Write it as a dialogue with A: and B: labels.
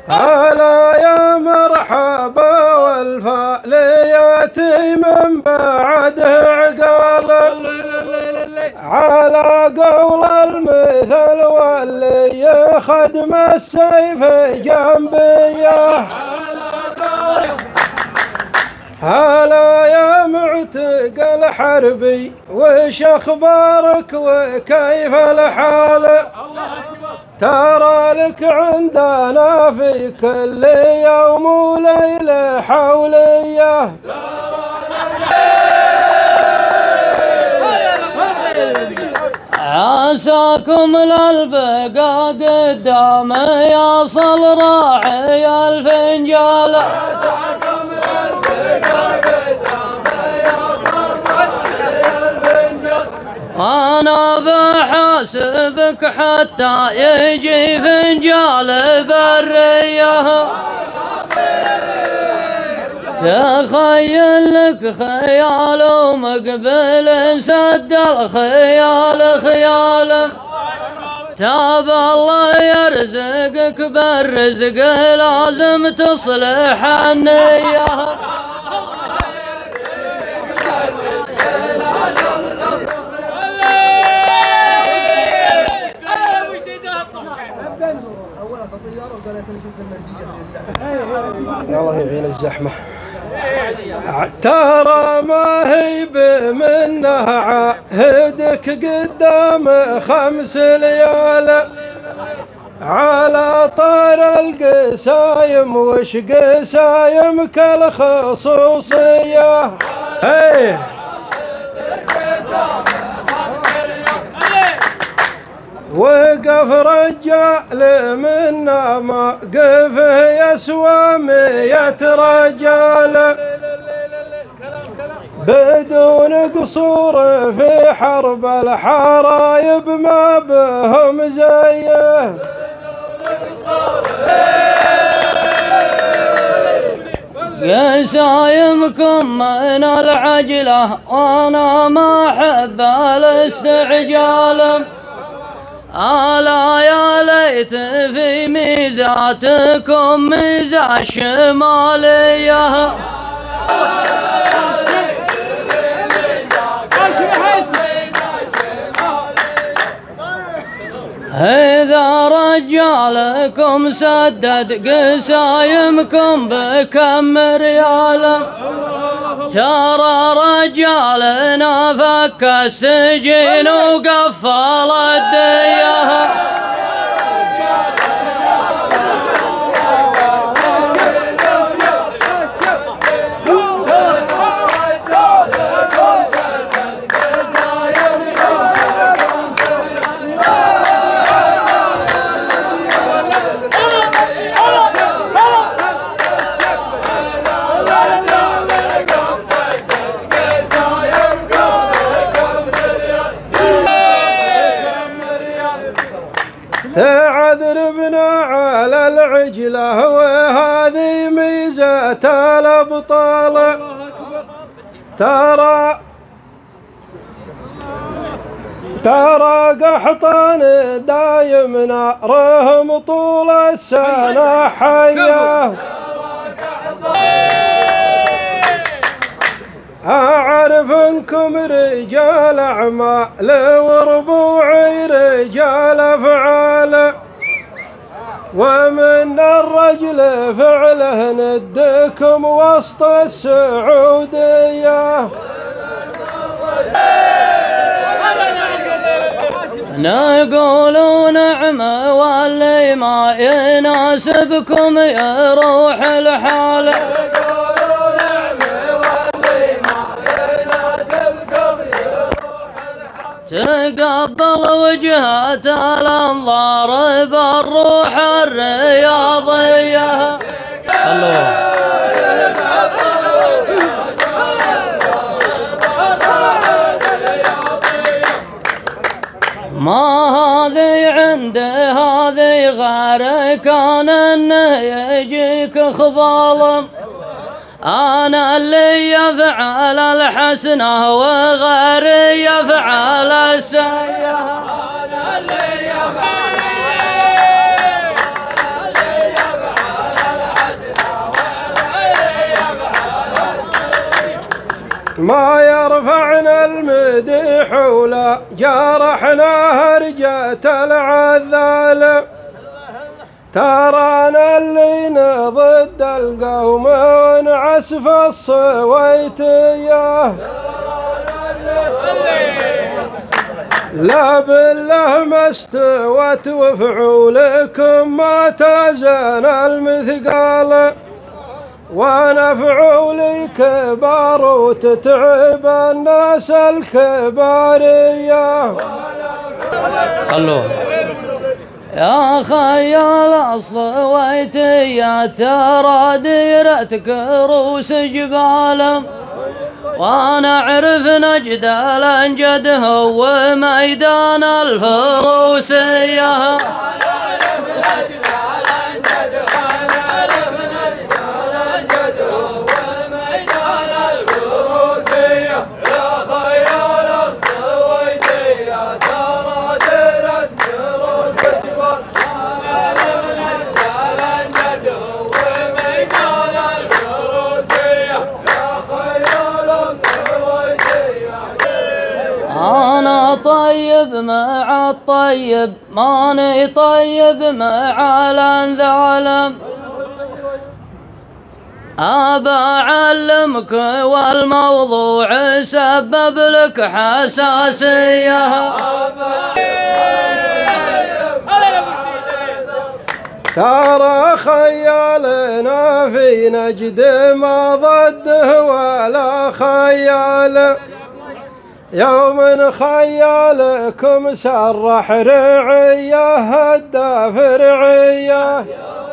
A: هلا يا مرحبا والفاليات من بعده عقال على قول المثل واللي يخدم السيف جنبيه. هلا يا معتق الحربي وش اخبارك وكيف الحال؟ ترى لك عندنا في كل يوم وليلة حوليه.
B: عساكم للبقاء قدام يصل راعي الفنجال. أنا بحاسبك حتى يجي فنجال بريه. تخيل لك خيال ومقبل سد الخيال خيال. تاب الله يرزقك بالرزق لازم تصلح النية.
A: الله يعين الزحمة. ترى ما هي بمنه عهدك قدام 5 ليال على طار القسايم وش قسايمك الخصوصية. وقف رجال منا موقفه يسوى 100 رجال بدون قصور في حرب الحرايب ما بهم زيه.
B: قسايمكم من العجلة وانا ما احب الاستعجال. ألا يا ليت في ميزاتكم ميزة شمالية. إذا رجالكم سدد قسايمكم بكم ريال. ترى رجالنا فك السجين وقفل الديه.
A: تعذربنا على العجلة وهذه ميزة الأبطال. ترى قحطان دايم نارهم طول السنة حية. أعرف انكم رجال أعمال وربوعي رجال أفعال ومن الرجل فعله ندكم وسط السعودية.
B: نقول نعم واللي ما يناسبكم يروح الحال. تقبل وجهة الانظار بالروح الرياضية. الله ما هذي عند هذي غير كان انه يجيك خبال. أنا اللي يفعل الحسنة وغيري يفعل السيئة. أنا اللي يفعل
A: ما يرفعنا المديح ولا جرحنا هرجة العذال، ترانا اللي ضد القوم ونعسف الصويتيه، لا بالله ما استوت وفعولكم ما تزن المثقال، ونفعولي كبار وتتعب الناس الكباريه.
B: يا خيال الصويتية ترى ديرتك روس جبال، وانا اعرف نجد الانجد هو ميدان الفروسية. أنا طيب مع الطيب ماني طيب مع الانذالم، أبا أعلمك والموضوع سبب لك حساسية.
A: ترى خيالنا في نجد ما ضده ولا خيال، يوم خيالكم سرح رعيه هدى فرعيه.